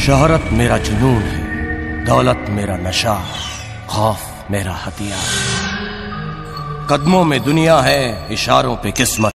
शोहरत मेरा जुनून है, दौलत मेरा नशा, खौफ मेरा हथियार। कदमों में दुनिया है, इशारों पे किस्मत।